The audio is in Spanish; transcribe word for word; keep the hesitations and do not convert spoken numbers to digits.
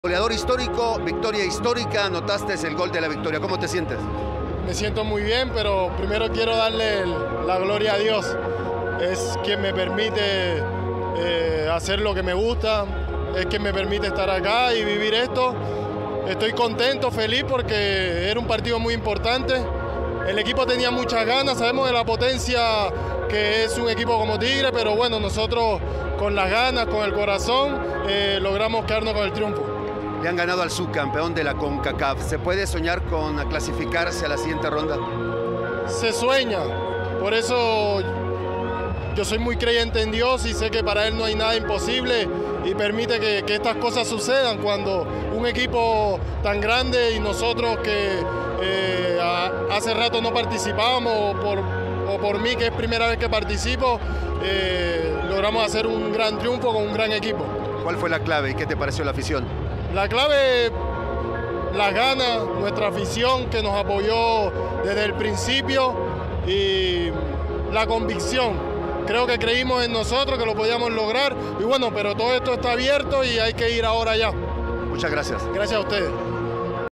Goleador histórico, victoria histórica, anotaste el gol de la victoria. ¿Cómo te sientes? Me siento muy bien, pero primero quiero darle el, la gloria a Dios. Es quien me permite eh, hacer lo que me gusta, es quien me permite estar acá y vivir esto. Estoy contento, feliz porque era un partido muy importante. El equipo tenía muchas ganas, sabemos de la potencia que es un equipo como Tigre, pero bueno, nosotros con las ganas, con el corazón, eh, logramos quedarnos con el triunfo. Le han ganado al subcampeón de la CONCACAF. ¿Se puede soñar con clasificarse a la siguiente ronda? Se sueña, por eso yo soy muy creyente en Dios y sé que para Él no hay nada imposible y permite que, que estas cosas sucedan cuando un equipo tan grande y nosotros que eh, a, hace rato no participábamos o por, o por mí que es primera vez que participo, eh, logramos hacer un gran triunfo con un gran equipo. ¿Cuál fue la clave y qué te pareció la afición? La clave, las ganas, nuestra afición que nos apoyó desde el principio y la convicción. Creo que creímos en nosotros que lo podíamos lograr y bueno, pero todo esto está abierto y hay que ir ahora ya. Muchas gracias. Gracias a ustedes.